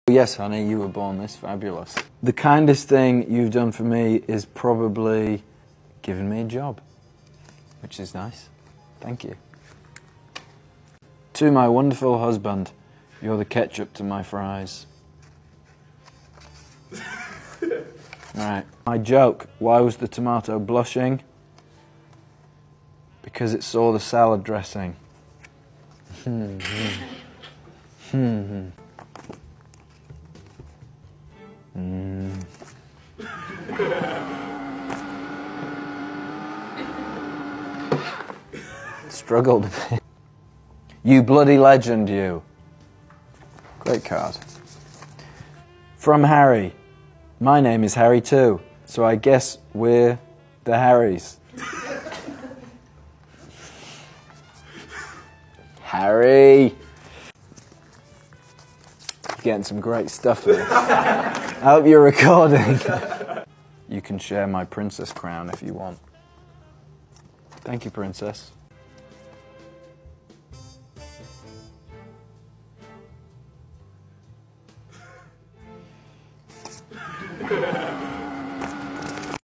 Yes, honey, you were born this fabulous. The kindest thing you've done for me is probably giving me a job, which is nice. Thank you. To my wonderful husband, you're the ketchup to my fries. Right. My joke, why was the tomato blushing? Because it saw the salad dressing. Struggled a bit. You bloody legend, you. Great card. From Harry. My name is Harry too, so I guess we're the Harrys. Harry! Getting some great stuff here. I hope you're recording. You can share my princess crown if you want. Thank you, princess.